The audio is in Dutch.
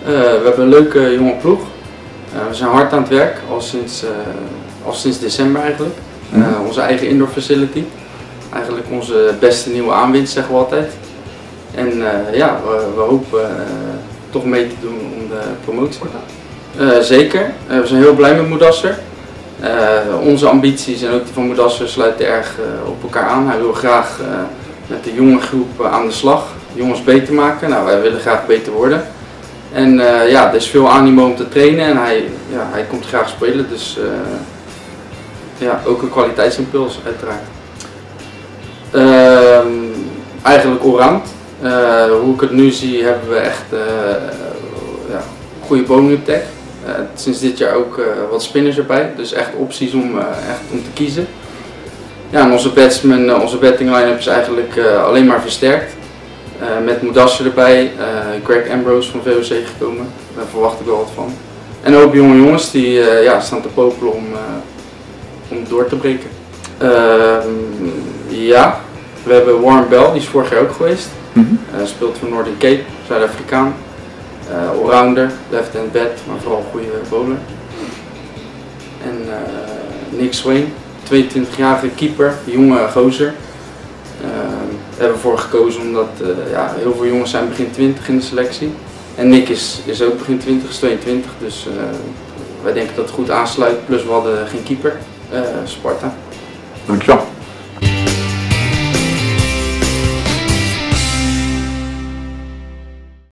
We hebben een leuke jonge ploeg. We zijn hard aan het werk, al sinds december eigenlijk. Onze eigen indoor facility. Eigenlijk onze beste nieuwe aanwinst, zeggen we altijd. En ja, we hopen toch mee te doen om de promotie. Zeker, we zijn heel blij met Moedasser. Onze ambities en ook die van Moedasser sluiten erg op elkaar aan. Hij wil graag met de jonge groep aan de slag, jongens beter maken. Nou, wij willen graag beter worden. En ja, er is veel animo om te trainen en hij komt graag spelen, dus ja, ook een kwaliteitsimpuls uiteraard. Eigenlijk allround. Hoe ik het nu zie hebben we echt ja, goede bowling attack. Sinds dit jaar ook wat spinners erbij, dus echt opties om te kiezen. Ja, en onze betting line-up is eigenlijk alleen maar versterkt. Met Moedasser erbij, Greg Ambrose van VOC gekomen, daar verwacht ik wel wat van. En ook jonge jongens die ja, staan te popelen om door te breken. Ja, we hebben Warren Bell, die is vorig jaar ook geweest. Speelt voor Northern Cape, Zuid-Afrikaan. Allrounder, left-hand bat, maar vooral een goede bowler. En Nick Swain, 22-jarige keeper, jonge gozer. Daar hebben we voor gekozen omdat ja, heel veel jongens zijn begin 20 in de selectie. En Nick is ook begin 20, is 22, dus wij denken dat het goed aansluit. Plus we hadden geen keeper, Sparta. Dankjewel.